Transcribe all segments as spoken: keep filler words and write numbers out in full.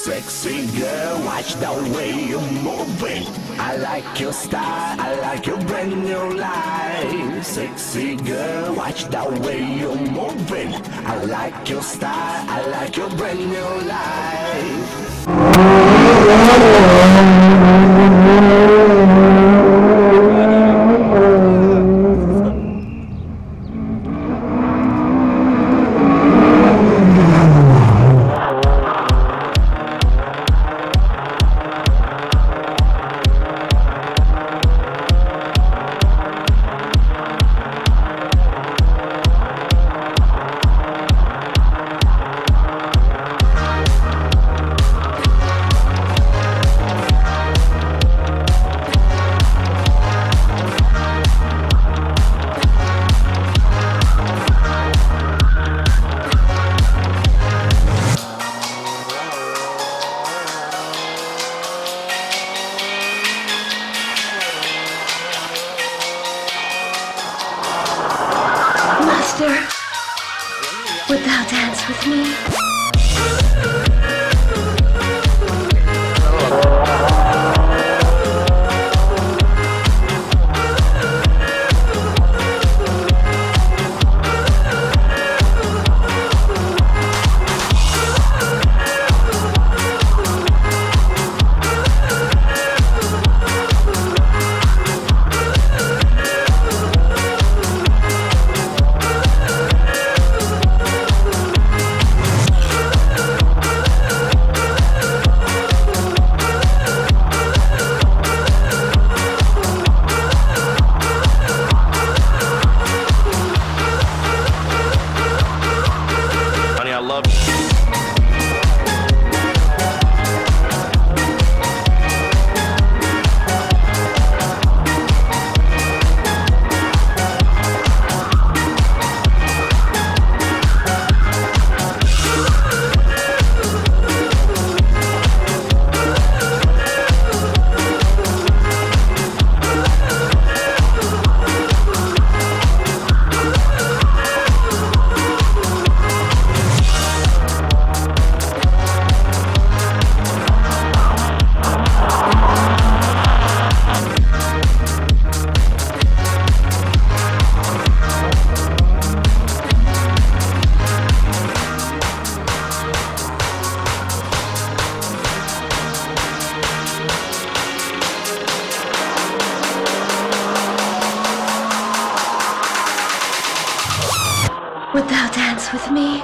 Sexy girl, watch the way you move it. I like your style, I like your brand new life. Sexy girl, watch the way you move it. I like your style, I like your brand new life. Would thou dance with me? Would thou dance with me?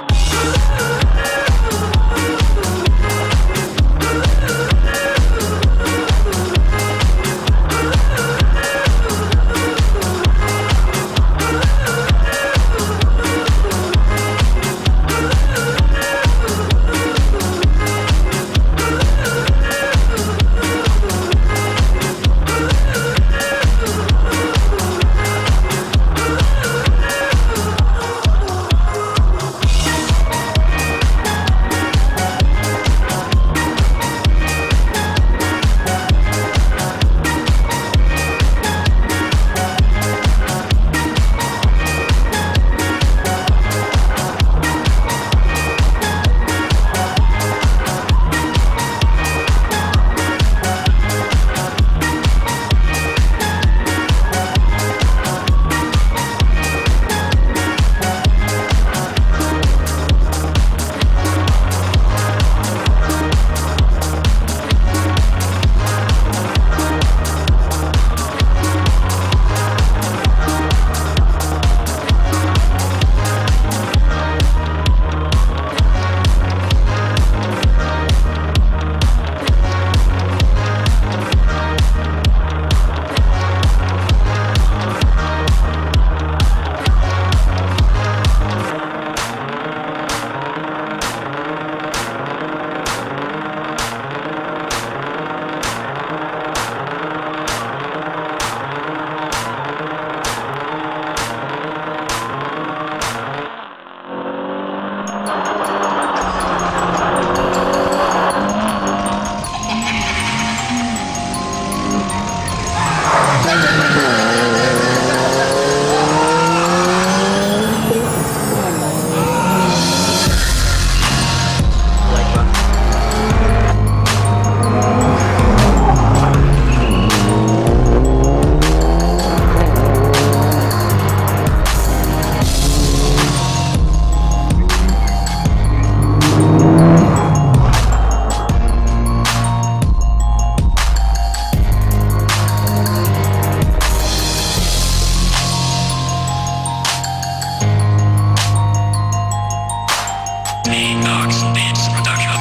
Knox Beats Production.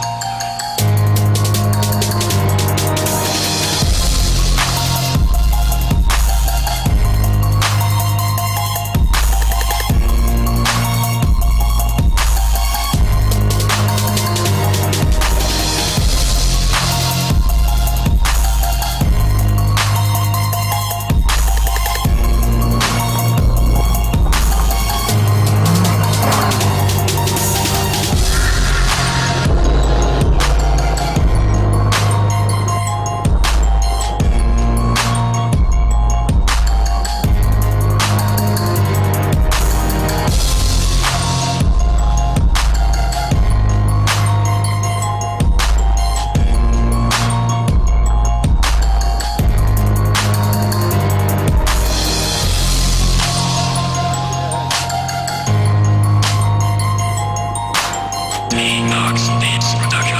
Knox Beats Production.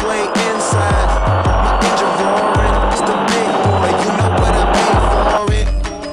way inside. My engine roaring, it's the big boy, you know what I paid for it.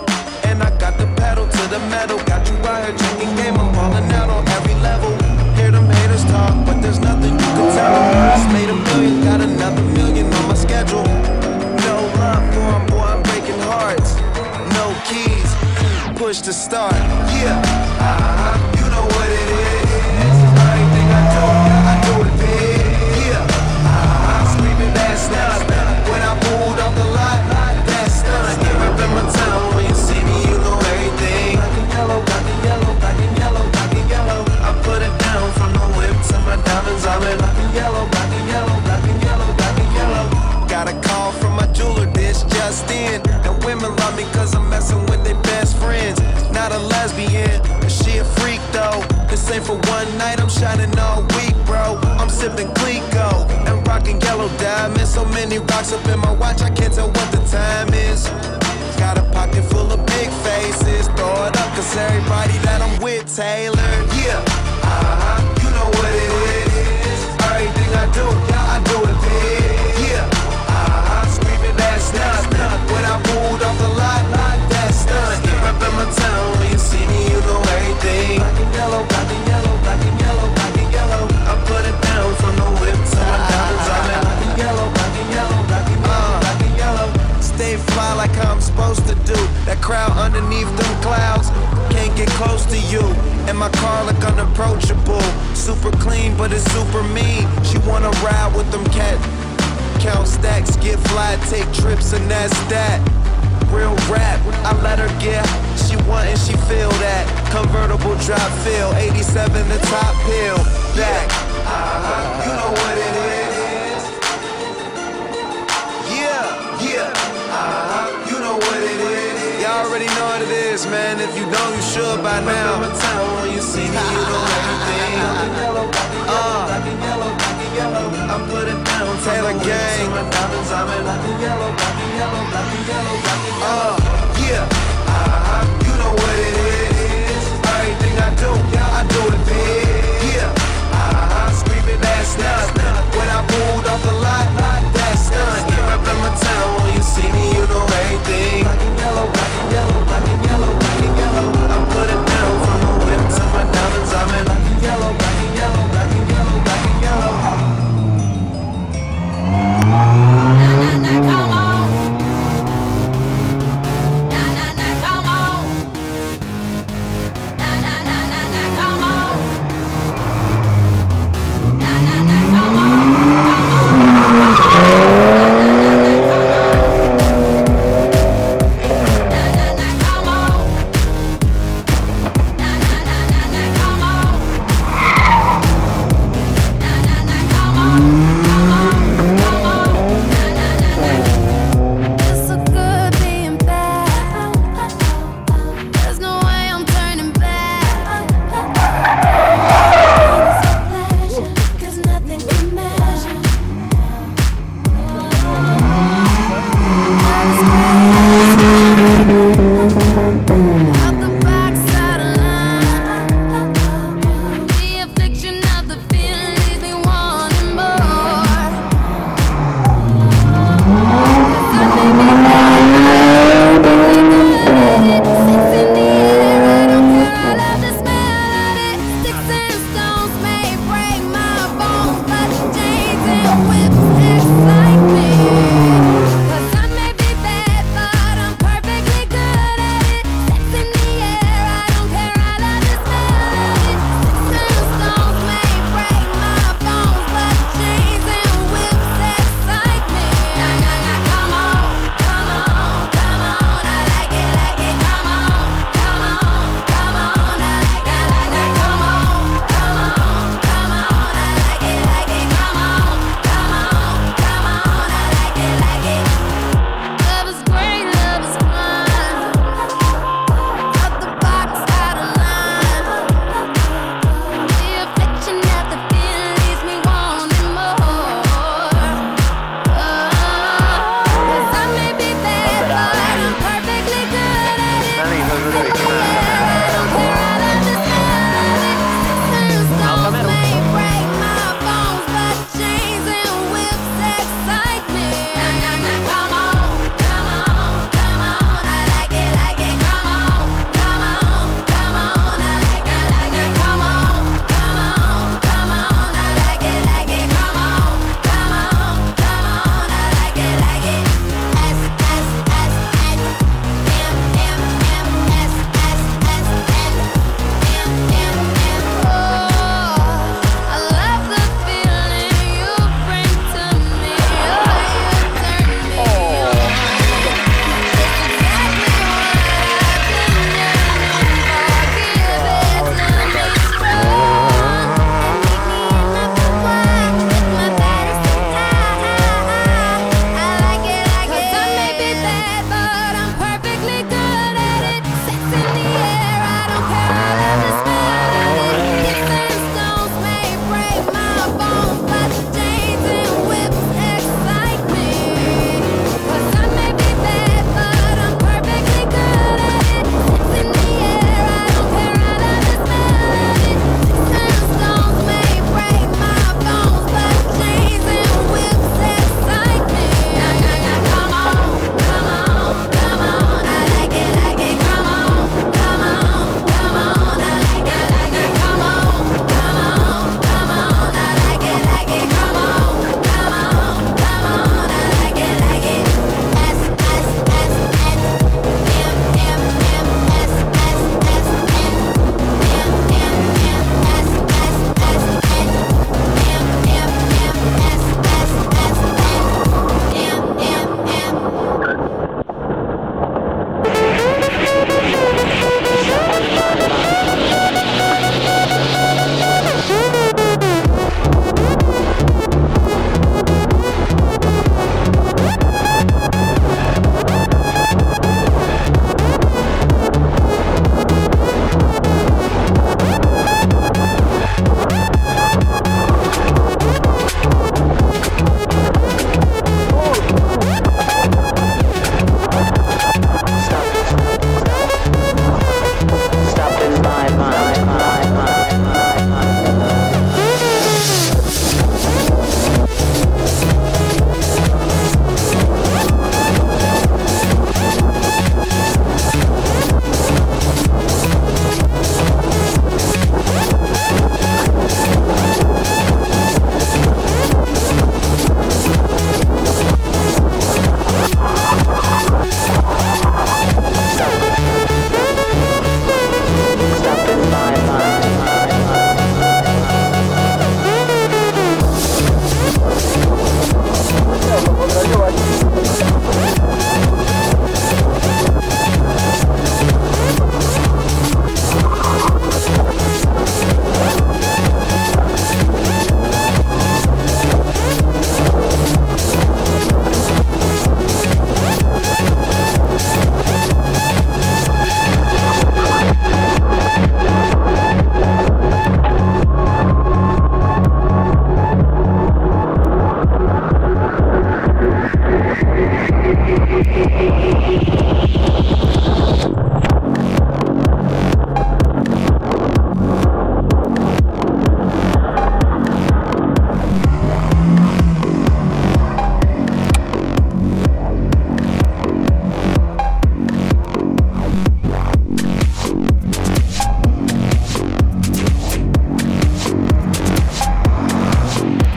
And I got the pedal to the metal, got you out here drinking game, I'm balling out on every level. Hear them haters talk, but there's nothing you can tell them. Just made a million, got another million on my schedule. No love for 'em, boy, I'm breaking hearts. No keys, push to start. Yeah, uh-huh, you know what it is. Everything I do, I do it big. Yeah, uh-huh, screaming that stuff. When I pulled off the lot, that stuff. Get up in my town, when you see me, you know everything. Black and yellow, black and yellow, black and yellow, black and yellow. I put it down from the whip to my diamonds. I'm in black and yellow, black and yellow, black and yellow, black and yellow. Got a call from my jeweler, this just in. And women love me cause I'm messing with their best friends. Not a lesbian, but she a freak though. This ain't for one night, I'm shining all week, bro. I'm sipping Clico and rocking yellow diamonds. So many rocks up in my watch, I can't tell what the time is. Got a pocket full of big faces. Throw it up cause everybody that I'm with tailored. Yeah, uh-huh, you know what it is. Everything I do, I do it big. Yeah, uh-huh, screaming that stuff. When I pulled off the lot, that stuff. Get up in my town, when you see me, you know everything. Black and yellow, black and yellow, black and yellow, black and yellow. I put it down from the whip to my diamonds. I'm in black and yellow, black and yellow, black and yellow, black and yellow. Stay fly like how I'm supposed to do. That crowd underneath them clouds can't get close to you. And my car look unapproachable. Super clean, but it's super mean. She wanna ride with them cat. Count stacks, get fly, take trips, and that's that. Real rap, I let her get. She want and she feel that. Convertible drop feel, eighty-seven the top hill. Back, uh-huh, you know what it is. Yeah, yeah, uh-huh, you know what it is. Y'all already know what it is, man. If you don't, you should by now. Remember town when you see me, you know everything. Uh, I put it down, Taylor Gang. I'm in black and yellow, black and yellow, black and yellow, black and yellow. Uh, yeah, uh-huh, you know what it is. Everything I do, I do it big. Yeah, uh-huh, screaming that stuff. When I pulled off the lot, that stuff. Get up in my town, when you see me, you know everything. Black and yellow, black and yellow, black and yellow, black and yellow. I put it down from the whip to my diamonds. I'm in black and yellow, black and yellow, black and yellow, black and yellow. Come on.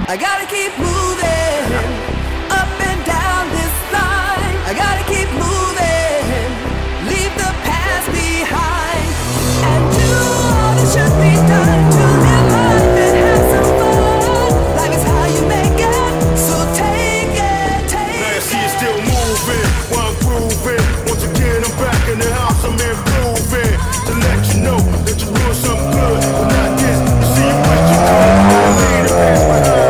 I gotta keep moving up and down this line. I gotta keep moving, leave the past behind, and do all that should be done to live life and have some fun. Life is how you make it, so take it, take it. Now you see you still moving while I'm grooving. Once again I'm back in the house, I'm improving to let you know that you're doing something good, but not this. You see you wish you could. I made it past my heart.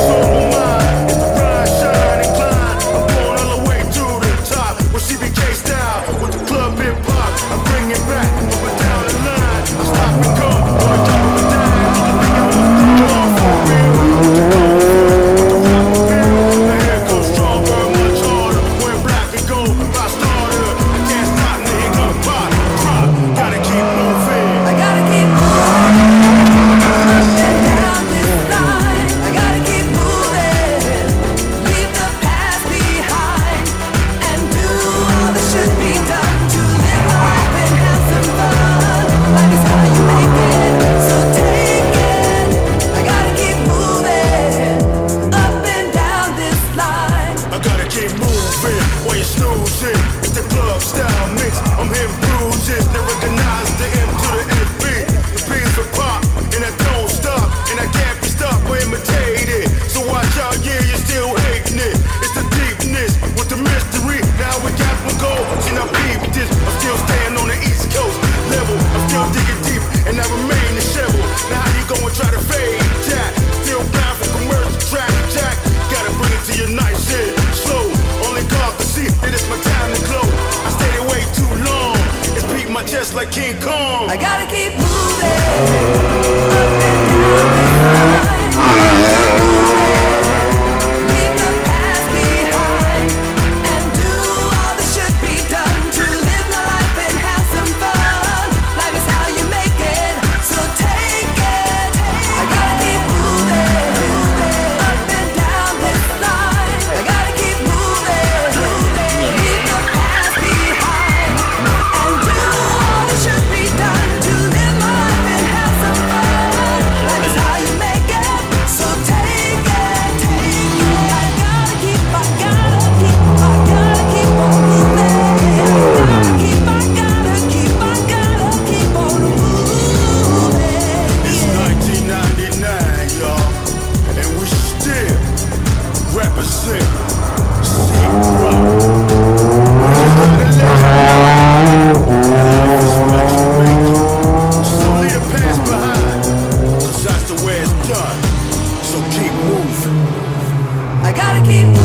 Just like King Kong. I gotta keep moving up and down this line. Leave the past behind and do all that should be done to live my life and have some fun. Life is how you make it, so take it. I gotta keep moving up and down this line. I gotta keep moving, leave the past behind and do should be done to live my life and have some fun. Life is how you make it, so take it, take it. I gotta keep, I gotta keep, I gotta keep on moving. I gotta keep, I gotta keep, I gotta keep on moving. It's nineteen ninety-nine, y'all, and we still represent Seagrove. I gotta keep